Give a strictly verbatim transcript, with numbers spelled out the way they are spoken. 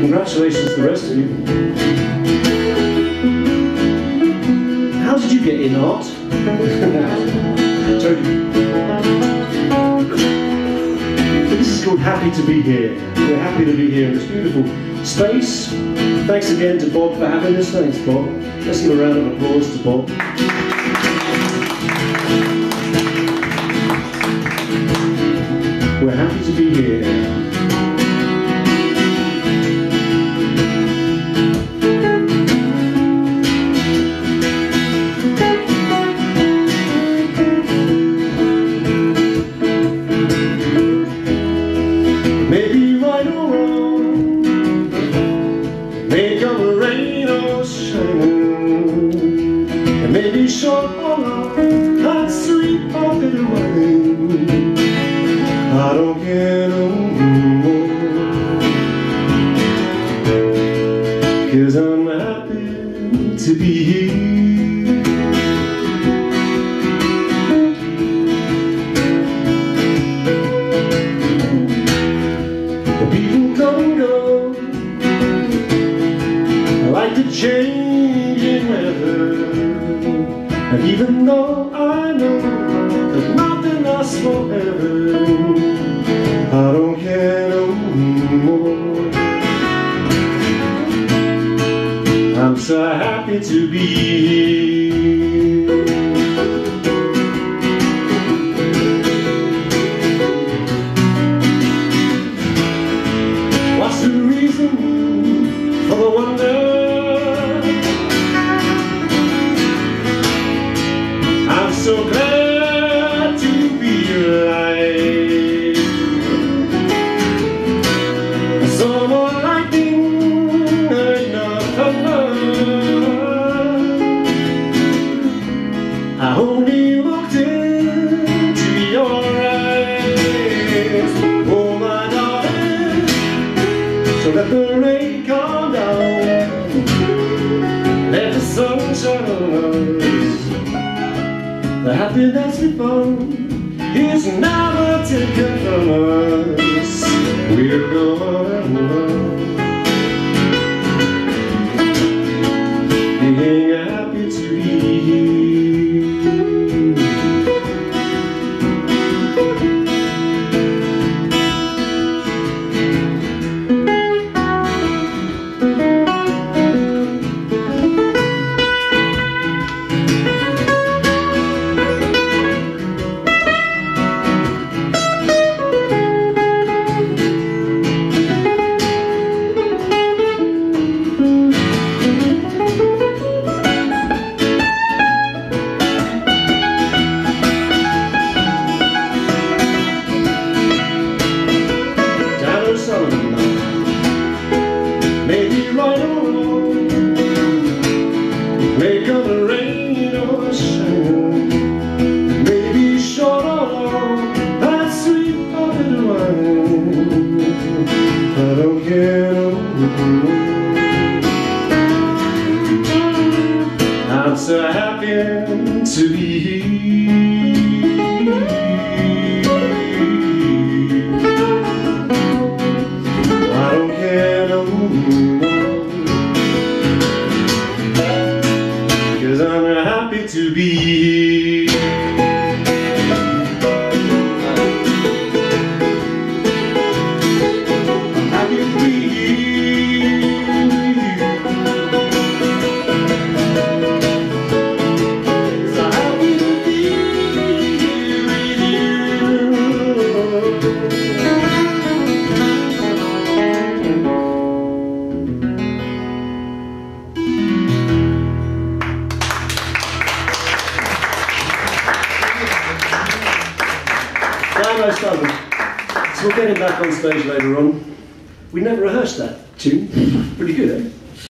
Congratulations to the rest of you. How did you get in, Art? Told This is called Happy to Be Here. We're happy to be here in this beautiful space. Thanks again to Bob for having us. Thanks, Bob. Let's give a round of applause to Bob. We're happy to be here. Maybe short or long, hot, sweet, or bitter wine, I don't care no more, 'cause I'm happy to be here. The people come and go, like the changing weather. And even though I know that nothing lasts forever, I don't care no more. I'm so happy to be here. What's the reason for the wonder? So glad to be alive. I saw more lightning and no thunder. I only looked into your eyes, oh my darling. So let the rain come down, let the sun shine on us. The happiness we found is never taken from us. We'll go on and on, being happy to be here. Maybe right or wrong, may come rain or shine, maybe short or long, that sweet or bitter wine, I don't care no more. I'm so happy to be here. To be happy to be so happy to be with Almost done. So we'll get him back on stage later on. We never rehearsed that tune. Pretty good, eh?